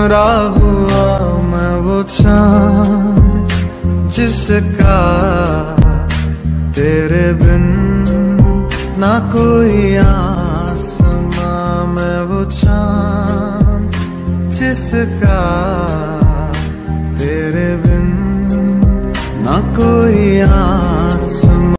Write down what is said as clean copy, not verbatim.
गुमराह हुआ मैं वो चाँद जिसका तेरे बिन ना कोई आसमां। मैं वो चाँद जिसका तेरे बिन ना कोई